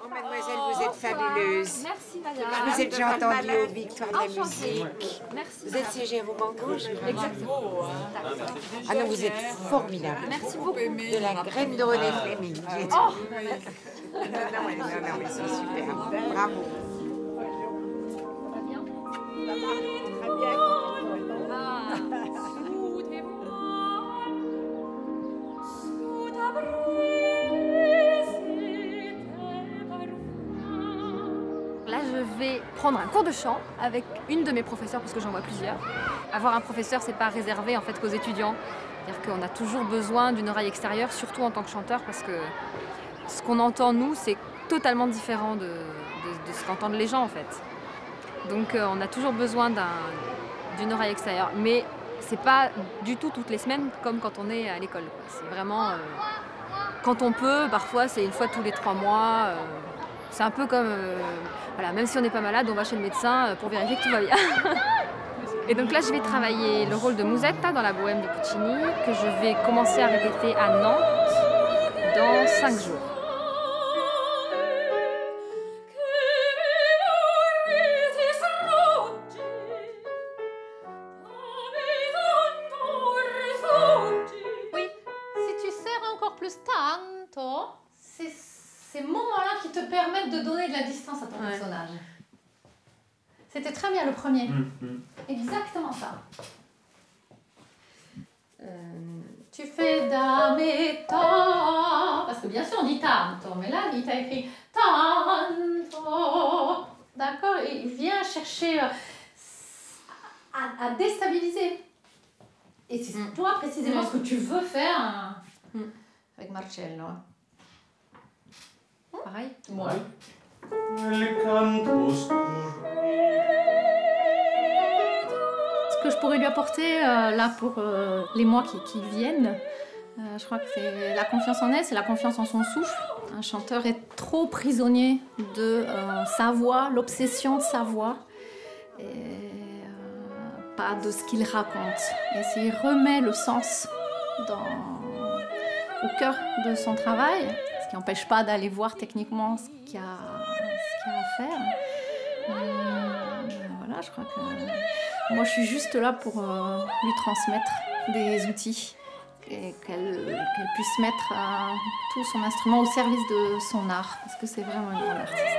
Oh, mademoiselle, vous êtes fabuleuse. Merci, madame. Vous êtes déjà entendue aux Victoires de la Enchantée. musique. Merci. Vous êtes chez Jérôme Angouche. Exactement. Ah non, vous êtes formidable. Merci beaucoup. De la graine de René Fleming. Oh, non, mais c'est super. Bravo. Là, je vais prendre un cours de chant avec une de mes professeurs, parce que j'en vois plusieurs. Avoir un professeur, c'est pas réservé en fait qu'aux étudiants. C'est-à-dire qu'on a toujours besoin d'une oreille extérieure, surtout en tant que chanteur, parce que ce qu'on entend nous, c'est totalement différent de ce qu'entendent les gens en fait. Donc on a toujours besoin d'une oreille extérieure, mais c'est pas du tout toutes les semaines comme quand on est à l'école. C'est vraiment quand on peut, parfois c'est une fois tous les 3 mois. C'est un peu comme, voilà, même si on n'est pas malade, on va chez le médecin pour vérifier que tout va bien. Et donc là, je vais travailler le rôle de Musetta dans la Bohème de Puccini, que je vais commencer à répéter à Nantes dans 5 jours. Oui, si tu serres encore plus tanto, c'est ces moments-là qui te permettent de donner de la distance à ton personnage. C'était très bien le premier. Exactement ça. Tu fais dame et ta. Parce que bien sûr on dit tanto, mais là il t'a écrit tanto. D'accord? Et il vient chercher à déstabiliser. Et c'est toi précisément ce que tu veux faire avec Marcello. Pareil? Moi. Ce que je pourrais lui apporter là pour les mois qui viennent, je crois que c'est la confiance en elle, c'est la confiance en son souffle. Un chanteur est trop prisonnier de sa voix, l'obsession de sa voix, et pas de ce qu'il raconte. Et s'il remet le sens au cœur de son travail, ce qui n'empêche pas d'aller voir techniquement ce qu'il y a à faire. Voilà, je crois que moi je suis juste là pour lui transmettre des outils et qu'elle puisse mettre tout son instrument au service de son art, parce que c'est vraiment une grande artiste.